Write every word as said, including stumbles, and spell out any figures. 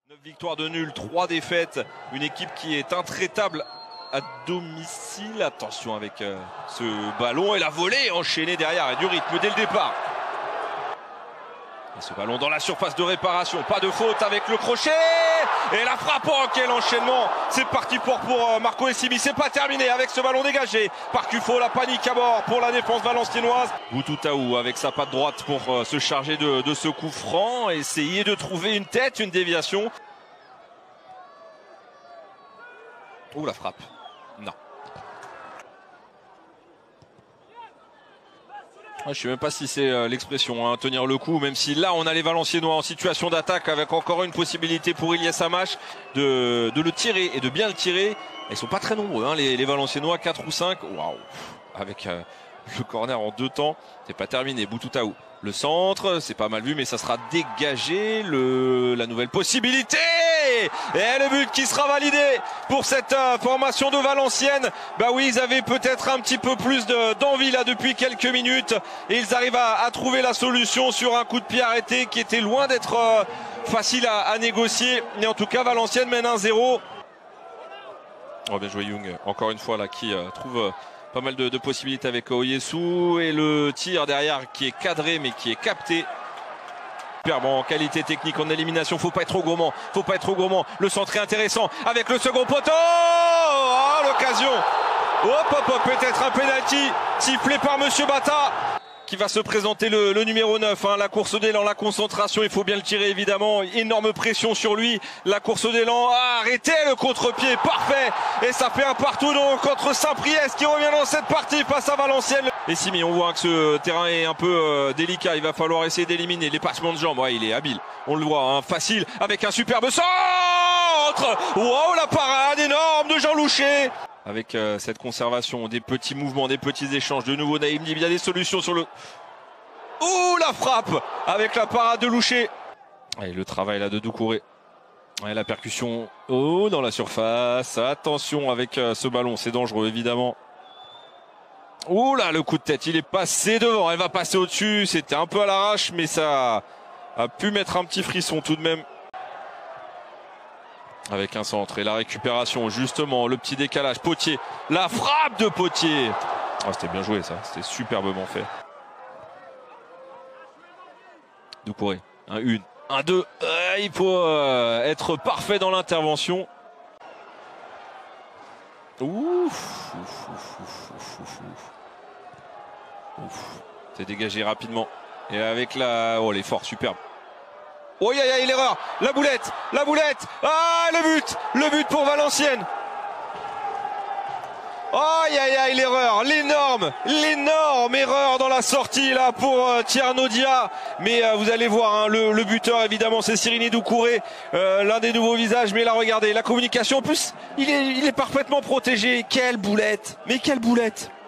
neuf victoires de nul, trois défaites, une équipe qui est intraitable à domicile. Attention avec euh, ce ballon et la volée enchaînée derrière et du rythme dès le départ. Et ce ballon dans la surface de réparation, pas de faute avec le crochet et la frappe. Oh, quel enchaînement! C'est parti pour, pour Marco Essimi, c'est pas terminé avec ce ballon dégagé par Cufo, la panique à bord pour la défense valenciennoise. Boutoutaou avec sa patte droite pour euh, se charger de, de ce coup franc, essayer de trouver une tête, une déviation. Ouh, la frappe, non. Je ne sais même pas si c'est euh, l'expression, hein, tenir le coup, même si là on a les Valenciennois en situation d'attaque avec encore une possibilité pour Ilyes Amash de, de le tirer et de bien le tirer. Ils sont pas très nombreux, hein, les, les Valenciennois, quatre ou cinq. Waouh, avec euh, le corner en deux temps, c'est pas terminé. Boutoutaou, le centre, c'est pas mal vu, mais ça sera dégagé. Le, la nouvelle possibilité et le but qui sera validé pour cette euh, formation de Valenciennes. Bah oui, ils avaient peut-être un petit peu plus d'envie là depuis quelques minutes et ils arrivent à, à trouver la solution sur un coup de pied arrêté qui était loin d'être euh, facile à, à négocier. Mais en tout cas, Valenciennes mène un zéro. Oh, bien joué Young, encore une fois là, qui euh, trouve euh, pas mal de, de possibilités avec Oyesu et le tir derrière qui est cadré mais qui est capté. Super bon en qualité technique, en élimination, faut pas être trop gourmand, faut pas être trop gourmand. Le centre est intéressant avec le second poteau. Oh, l'occasion. Hop hop hop, peut-être un penalty sifflé par Monsieur Bata qui va se présenter le, le numéro neuf, hein, la course d'élan, la concentration, il faut bien le tirer évidemment, énorme pression sur lui, la course d'élan, ah, arrêtez le contre-pied, parfait, et ça fait un partout donc contre Saint-Priest qui revient dans cette partie face à Valenciennes. Et Simi, on voit que ce terrain est un peu euh, délicat, il va falloir essayer d'éliminer les passements de jambes, ouais, il est habile, on le voit, hein, facile, avec un superbe centre. Wow, la parade énorme de Jean Louchet. Avec euh, cette conservation, des petits mouvements, des petits échanges. De nouveau Naïm Dib, il y a des solutions sur le... Ouh, la frappe avec la parade de Louchet. Et le travail là de Doucouré. Et la percussion, oh, dans la surface. Attention avec euh, ce ballon, c'est dangereux évidemment. Ouh là, le coup de tête, il est passé devant. Elle va passer au-dessus, c'était un peu à l'arrache, mais ça a pu mettre un petit frisson tout de même. Avec un centre et la récupération, justement, le petit décalage. Potier, la frappe de Potier. Oh, c'était bien joué ça, c'était superbement fait. Doucouré, un une, un deux. Euh, il faut euh, être parfait dans l'intervention. Ouf, ouf, ouf, ouf, ouf, ouf, ouf. Ouf. C'est dégagé rapidement. Et avec la... Oh, l'effort superbe. Oh, aïe, aïe, l'erreur, la boulette, la boulette, ah, le but, le but pour Valenciennes. Oh, aïe, aïe, aïe, l'erreur, l'énorme, l'énorme erreur dans la sortie là pour euh, Tierno Dia. Mais euh, vous allez voir, hein, le, le buteur évidemment c'est Sirini Doucouré, euh, l'un des nouveaux visages. Mais là, regardez, la communication, en plus, il est, il est parfaitement protégé. Quelle boulette, mais quelle boulette.